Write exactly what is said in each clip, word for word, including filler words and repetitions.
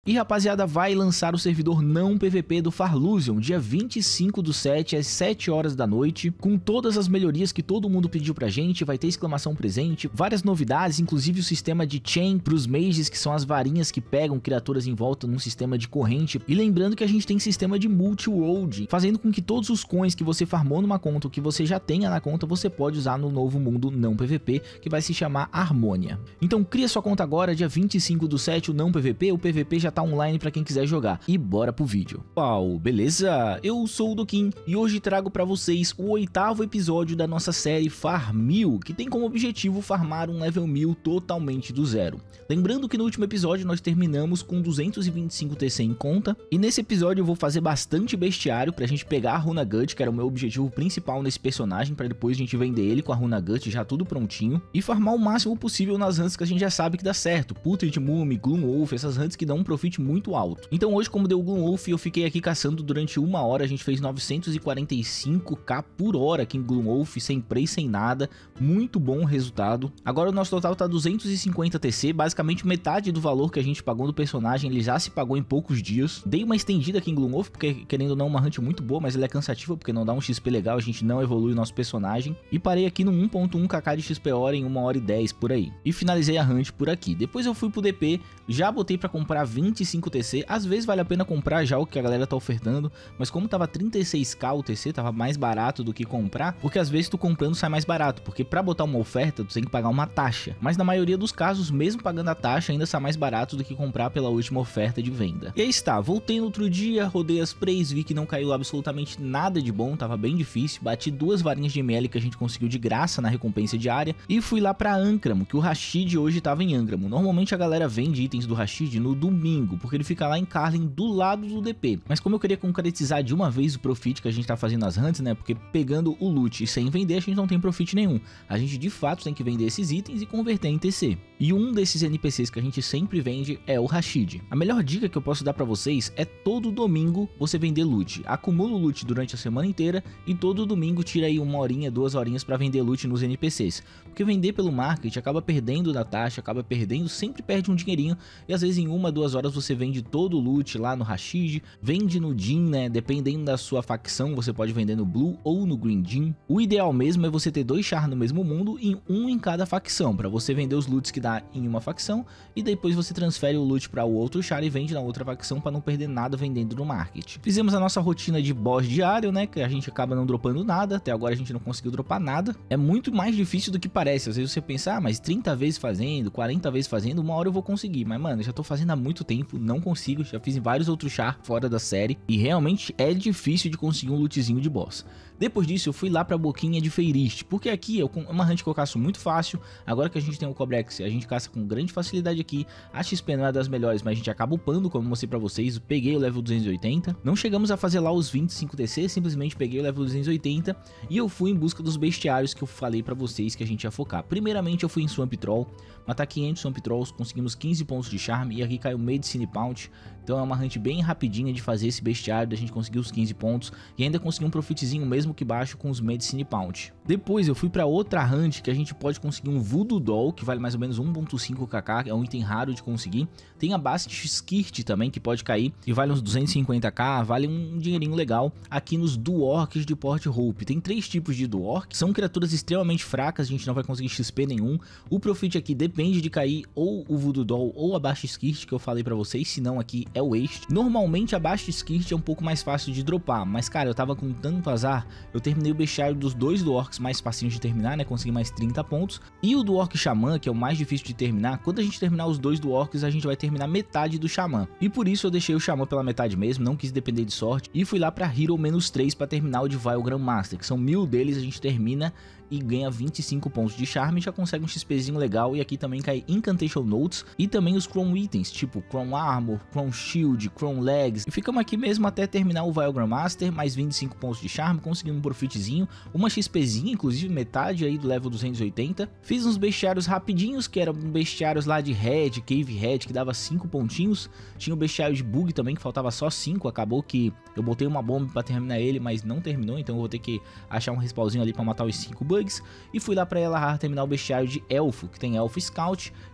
E rapaziada, vai lançar o servidor não P V P do Farlusion, dia vinte e cinco do sete, às sete horas da noite, com todas as melhorias que todo mundo pediu pra gente, vai ter exclamação presente, várias novidades, inclusive o sistema de chain pros mages, que são as varinhas que pegam criaturas em volta num sistema de corrente, e lembrando que a gente tem sistema de multi-world, fazendo com que todos os coins que você farmou numa conta, ou que você já tenha na conta, você pode usar no novo mundo não P V P, que vai se chamar Harmonia. Então cria sua conta agora, dia vinte e cinco do sete, o não P V P, o P V P já tá online pra quem quiser jogar. E bora pro vídeo. Uau, beleza? Eu sou o Doquim e hoje trago pra vocês o oitavo episódio da nossa série Farmil, que tem como objetivo farmar um level mil totalmente do zero. Lembrando que no último episódio nós terminamos com duzentos e vinte e cinco T C em conta, e nesse episódio eu vou fazer bastante bestiário pra gente pegar a Runa Gut, que era o meu objetivo principal nesse personagem, pra depois a gente vender ele com a Runa Gut já tudo prontinho, e farmar o máximo possível nas hunts que a gente já sabe que dá certo, Putrid Mummy, Gloomwolf, essas hunts que dão um profit muito alto. Então hoje, como deu o Gloomwolf, eu fiquei aqui caçando durante uma hora, a gente fez novecentos e quarenta e cinco K por hora aqui em Gloomwolf, sem prey, sem nada, muito bom o resultado. Agora o nosso total tá duzentos e cinquenta T C, basicamente metade do valor que a gente pagou do personagem, ele já se pagou em poucos dias. Dei uma estendida aqui em Gloomwolf, porque querendo ou não, uma hunt muito boa, mas ele é cansativo, porque não dá um X P legal, a gente não evolui o nosso personagem. E parei aqui no um ponto um K de X P hora em uma hora e dez por aí. E finalizei a hunt por aqui. Depois eu fui pro D P, já botei pra comprar vinte e cinco T C, às vezes vale a pena comprar já o que a galera tá ofertando, mas como tava trinta e seis K o T C, tava mais barato do que comprar, porque às vezes tu comprando sai mais barato, porque pra botar uma oferta tu tem que pagar uma taxa, mas na maioria dos casos, mesmo pagando a taxa, ainda sai mais barato do que comprar pela última oferta de venda. E aí está, voltei no outro dia, rodei as prays, vi que não caiu absolutamente nada de bom, tava bem difícil, bati duas varinhas de M L que a gente conseguiu de graça na recompensa diária, e fui lá pra Ancramo, que o Rashid hoje tava em Ancramo. Normalmente a galera vende itens do Rashid no domingo, porque ele fica lá em Carlin do lado do D P, mas como eu queria concretizar de uma vez o profit que a gente tá fazendo nas hunts, né, porque pegando o loot e sem vender a gente não tem profit nenhum, a gente de fato tem que vender esses itens e converter em T C. E um desses N P Cs que a gente sempre vende é o Rashid. A melhor dica que eu posso dar pra vocês é todo domingo você vender loot, acumula o loot durante a semana inteira e todo domingo tira aí uma horinha, duas horinhas pra vender loot nos N P Cs, porque vender pelo market acaba perdendo da taxa, acaba perdendo, sempre perde um dinheirinho, e às vezes em uma, duas horas você vende todo o loot lá no Rashid, vende no Jhin, né, dependendo da sua facção você pode vender no Blue ou no Green Jhin. O ideal mesmo é você ter dois char no mesmo mundo e um em cada facção, pra você vender os loots que dá em uma facção, e depois você transfere o loot para o outro char e vende na outra facção para não perder nada vendendo no market. Fizemos a nossa rotina de boss diário, né, que a gente acaba não dropando nada, até agora a gente não conseguiu dropar nada. É muito mais difícil do que parece, às vezes você pensa, ah, mas trinta vezes fazendo, quarenta vezes fazendo, uma hora eu vou conseguir, mas mano, eu já tô fazendo há muito tempo, não consigo, já fiz em vários outros char fora da série, e realmente é difícil de conseguir um lootzinho de boss. Depois disso eu fui lá pra Boquinha de Feiriste, porque aqui é uma hunt que eu caço muito fácil, agora que a gente tem o Cobrex, a gente caça com grande facilidade aqui, a X P não é das melhores, mas a gente acaba upando, como eu mostrei pra vocês, peguei o level duzentos e oitenta, não chegamos a fazer lá os vinte e cinco T C, simplesmente peguei o level duzentos e oitenta, e eu fui em busca dos bestiários que eu falei pra vocês que a gente ia focar. Primeiramente eu fui em Swamp Troll, matar quinhentos Swamp Trolls, conseguimos quinze pontos de charme, e aqui caiu Medicine Pound, então é uma hunt bem rapidinha de fazer esse bestiário, da gente conseguir os quinze pontos, e ainda conseguir um profitzinho mesmo que baixo com os Medicine Pound. Depois eu fui pra outra hunt que a gente pode conseguir um Voodoo Doll, que vale mais ou menos um ponto cinco K K, é um item raro de conseguir. Tem a Bast Skirt também, que pode cair, e vale uns duzentos e cinquenta K, vale um dinheirinho legal. Aqui nos Dwarks de Port Hope, tem três tipos de Dwark, são criaturas extremamente fracas, a gente não vai conseguir X P nenhum. O profit aqui depende de cair ou o Voodoo Doll ou a Bast Skirt, que eu falei pra vocês, senão aqui é waste. Normalmente a Bast Skirt é um pouco mais fácil de dropar, mas cara, eu tava com tanto azar, eu terminei o bestiário dos dois Dwarks mais facinhos de terminar, né, consegui mais trinta pontos, e o Dwark Xamã, que é o mais difícil de terminar, quando a gente terminar os dois Dwarks, a gente vai terminar metade do Xamã, e por isso eu deixei o Xamã pela metade mesmo, não quis depender de sorte, e fui lá pra Hero menos três pra terminar o Divine Grandmaster, que são mil deles, a gente termina e ganha vinte e cinco pontos de charme, já consegue um XPzinho legal, e aqui também cai Incantation Notes, e também os Chrome Itens, tipo Chrome Armor, Chrome Shield, Chrome Legs, e ficamos aqui mesmo até terminar o Vile Grandmaster, mais vinte e cinco pontos de charme, conseguimos um profitzinho, uma XPzinha, inclusive metade aí do level duzentos e oitenta, fiz uns bestiários rapidinhos, que eram bestiários lá de Red, Cave Red, que dava cinco pontinhos, tinha o bestiário de Bug também, que faltava só cinco, acabou que eu botei uma bomba pra terminar ele, mas não terminou, então eu vou ter que achar um respawnzinho ali pra matar os cinco bugs, e fui lá pra Elahar terminar o bestiário de Elfo, que tem Elfo Scout,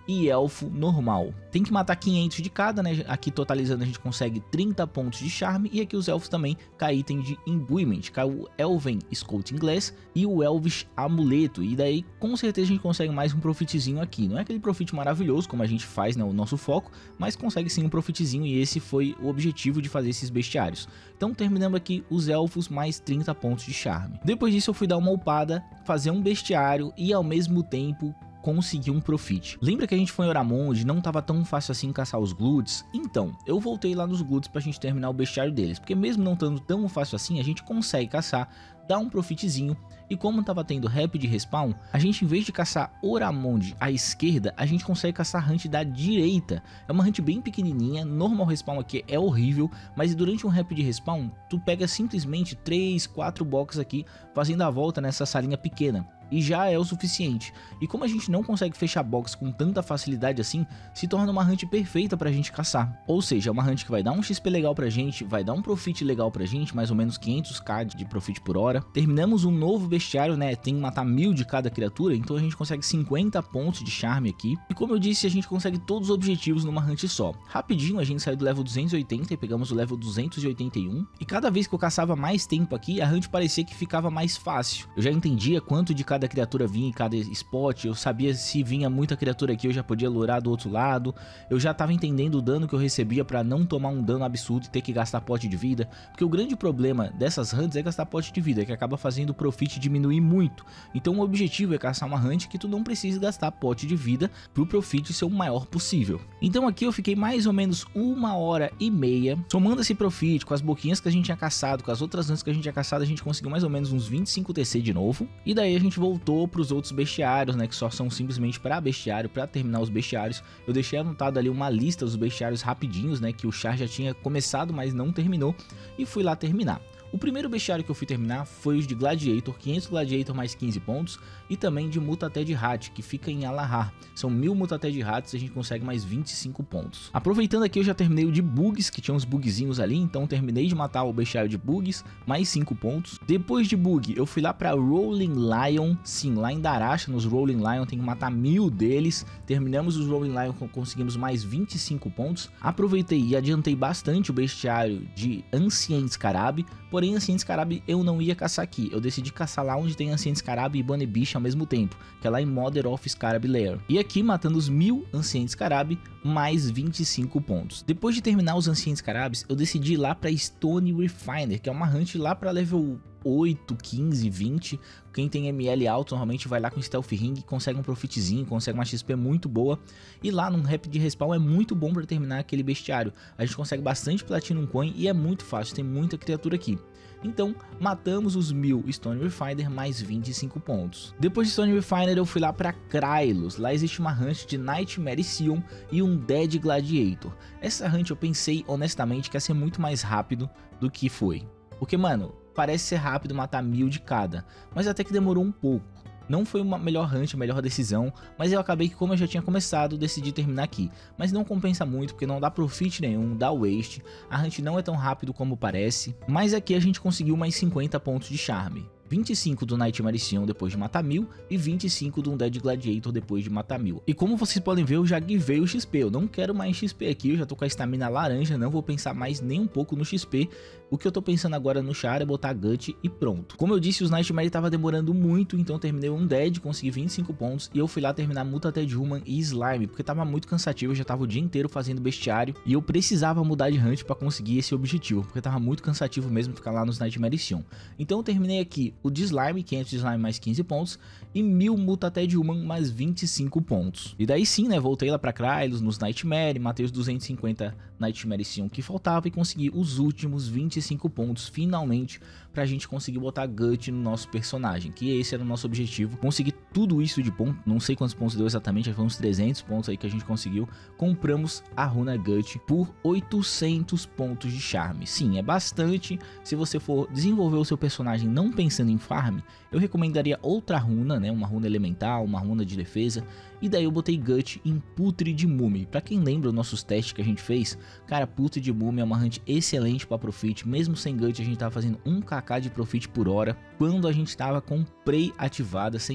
e Elfo normal. Tem que matar quinhentos de cada, né? Aqui totalizando a gente consegue trinta pontos de charme. E aqui os elfos também cai item de imbuement. Cai o Elven Scouting Glass e o Elvish Amuleto. E daí com certeza a gente consegue mais um profitzinho aqui. Não é aquele profit maravilhoso como a gente faz, né? O nosso foco. Mas consegue sim um profitzinho e esse foi o objetivo de fazer esses bestiários. Então terminamos aqui os elfos mais trinta pontos de charme. Depois disso eu fui dar uma upada, fazer um bestiário e ao mesmo tempo conseguir um profit. Lembra que a gente foi em Oramonde, não tava tão fácil assim caçar os glutes? Então, eu voltei lá nos glutes pra gente terminar o bestiário deles, porque mesmo não estando tão fácil assim, a gente consegue caçar, dar um profitzinho, e como tava tendo rapid respawn, a gente em vez de caçar Oramonde à esquerda, a gente consegue caçar hunt da direita. É uma hunt bem pequenininha, normal respawn aqui é horrível, mas durante um rapid respawn, tu pega simplesmente três, quatro boxes aqui, fazendo a volta nessa salinha pequena. E já é o suficiente. E como a gente não consegue fechar box com tanta facilidade assim, se torna uma hunt perfeita pra gente caçar. Ou seja, é uma hunt que vai dar um X P legal pra gente, vai dar um profit legal pra gente, mais ou menos quinhentos k de profit por hora. Terminamos um novo bestiário, né? Tem que matar mil de cada criatura, então a gente consegue cinquenta pontos de charme aqui. E como eu disse, a gente consegue todos os objetivos numa hunt só. Rapidinho a gente saiu do level duzentos e oitenta e pegamos o level duzentos e oitenta e um. E cada vez que eu caçava mais tempo aqui, a hunt parecia que ficava mais fácil. Eu já entendia quanto de cada criatura vinha em cada spot, eu sabia se vinha muita criatura aqui eu já podia lurar do outro lado, eu já estava entendendo o dano que eu recebia para não tomar um dano absurdo e ter que gastar pote de vida, porque o grande problema dessas hunts é gastar pote de vida, que acaba fazendo o profit diminuir muito. Então o objetivo é caçar uma hunt que tu não precise gastar pote de vida para o profit ser o maior possível. Então aqui eu fiquei mais ou menos uma hora e meia somando esse profit com as boquinhas que a gente tinha caçado, com as outras hunts que a gente tinha caçado, a gente conseguiu mais ou menos uns vinte e cinco T C de novo, e daí a gente voltou para os outros bestiários, né, que só são simplesmente para bestiário, para terminar os bestiários. Eu deixei anotado ali uma lista dos bestiários rapidinhos, né, que o char já tinha começado, mas não terminou, e fui lá terminar. O primeiro bestiário que eu fui terminar foi os de Gladiator, quinhentos Gladiator mais quinze pontos, e também de Mutated Rat, que fica em Alahar. São mil Mutated Rats e a gente consegue mais vinte e cinco pontos. Aproveitando aqui, eu já terminei o de Bugs, que tinha uns bugzinhos ali, então terminei de matar o bestiário de Bugs, mais cinco pontos. Depois de Bug, eu fui lá para Rolling Lion, sim, lá em Darasha, nos Rolling Lion, tem que matar mil deles. Terminamos os Rolling Lion, conseguimos mais vinte e cinco pontos. Aproveitei e adiantei bastante o bestiário de Ancient Scarab, porém Ancient Scarab eu não ia caçar aqui, eu decidi caçar lá onde tem Ancient Scarab e Bunny Beast ao mesmo tempo, que é lá em Mother of Scarab Lair. E aqui matando os mil Ancient Scarab, mais vinte e cinco pontos. Depois de terminar os Ancient Scarabs, eu decidi ir lá para Stone Refiner, que é uma hunt lá para level oito, quinze, vinte. Quem tem M L alto normalmente vai lá com Stealth Ring, consegue um profitzinho, consegue uma X P muito boa. E lá no Rapid Respawn é muito bom para terminar aquele bestiário. A gente consegue bastante Platinum Coin e é muito fácil, tem muita criatura aqui. Então, matamos os mil Stone Refiner mais vinte e cinco pontos. Depois de Stone Refiner, eu fui lá para Krylos. Lá existe uma hunt de Nightmare Sion e um Dead Gladiator. Essa hunt eu pensei honestamente que ia ser muito mais rápido do que foi. Porque, mano, parece ser rápido matar mil de cada, mas até que demorou um pouco. Não foi uma melhor hunt, a melhor decisão, mas eu acabei que, como eu já tinha começado, decidi terminar aqui. Mas não compensa muito, porque não dá profit nenhum, dá waste, a hunt não é tão rápido como parece, mas aqui a gente conseguiu mais cinquenta pontos de charme. vinte e cinco do Nightmare Sion depois de matar mil e vinte e cinco do Dead Gladiator depois de matar mil. E como vocês podem ver, eu já givei o X P, eu não quero mais X P aqui, eu já tô com a estamina laranja, não vou pensar mais nem um pouco no X P. O que eu tô pensando agora no char é botar Gut e pronto. Como eu disse, os Nightmare tava demorando muito, então eu terminei um Dead, consegui vinte e cinco pontos e eu fui lá terminar Mutated Human e Slime, porque tava muito cansativo, eu já tava o dia inteiro fazendo bestiário e eu precisava mudar de hunt pra conseguir esse objetivo, porque tava muito cansativo mesmo ficar lá nos Nightmare Sion. Então eu terminei aqui o de Slime, quinhentos de Slime mais quinze pontos e mil Mutated Human mais vinte e cinco pontos. E daí sim, né, voltei lá pra Krylos, nos Nightmare, matei os duzentos e cinquenta Nightmare Sion que faltava e consegui os últimos vinte e cinco pontos finalmente pra gente conseguir botar Gut no nosso personagem, que esse era o nosso objetivo, conseguir tudo isso de ponto, não sei quantos pontos deu exatamente, foi uns trezentos pontos aí que a gente conseguiu. Compramos a runa Gut por oitocentos pontos de charme, sim, é bastante. Se você for desenvolver o seu personagem não pensando em farm, eu recomendaria outra runa, né, uma runa elemental, uma runa de defesa, e daí eu botei Gut em Putrid Mummy. Pra quem lembra os nossos testes que a gente fez, cara, Putrid Mummy é uma hunt excelente pra profit, mesmo sem Gut a gente tava fazendo um k k de profit por hora, quando a gente tava com Prey ativada, sem Prey tava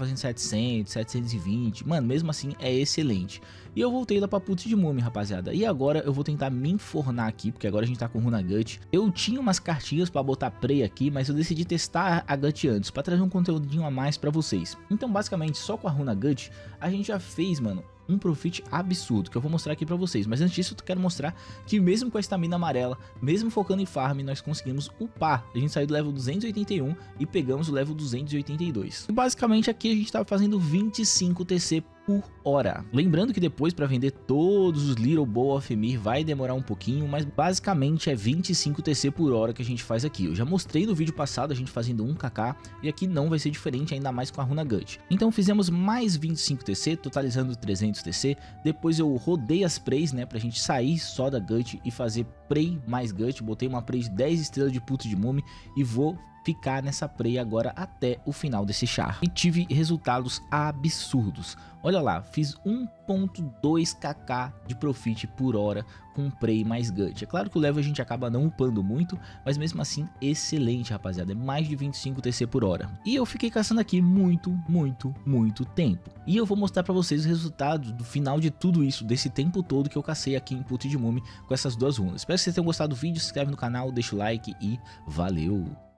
fazendo setecentos, setecentos e vinte, mano, mesmo assim é excelente. E eu voltei lá pra Putz de Múmia, rapaziada. E agora eu vou tentar me enfornar aqui, porque agora a gente tá com Runa Gut. Eu tinha umas cartinhas pra botar Prey aqui, mas eu decidi testar a Gut antes, pra trazer um conteúdinho a mais pra vocês. Então basicamente só com a Runa Gut a gente já fez, mano, um profit absurdo, que eu vou mostrar aqui pra vocês. Mas antes disso eu quero mostrar que mesmo com a estamina amarela, mesmo focando em farm, nós conseguimos upar. A gente saiu do level duzentos e oitenta e um e pegamos o level duzentos e oitenta e dois. E basicamente aqui a gente tava fazendo vinte e cinco T C por hora. Lembrando que depois para vender todos os Little Bow of Ymir vai demorar um pouquinho, mas basicamente é vinte e cinco T C por hora que a gente faz aqui. Eu já mostrei no vídeo passado a gente fazendo um K e aqui não vai ser diferente, ainda mais com a Runa Gut. Então fizemos mais vinte e cinco T C, totalizando trezentos T C. Depois eu rodei as Preys, né, pra gente sair só da Gut e fazer Prey mais Gut. Botei uma Prey de dez estrelas de Putz de Múmia e vou ficar nessa Prey agora até o final desse char. E tive resultados absurdos. Olha lá, fiz um ponto dois K de profit por hora com Prey mais Gut. É claro que o level a gente acaba não upando muito, mas mesmo assim excelente, rapaziada. É mais de vinte e cinco T C por hora. E eu fiquei caçando aqui muito, muito, muito tempo. E eu vou mostrar pra vocês os resultados do final de tudo isso, desse tempo todo que eu cacei aqui em Putz de Múmia com essas duas runas. Espero que vocês tenham gostado do vídeo, se inscreve no canal, deixa o like e valeu!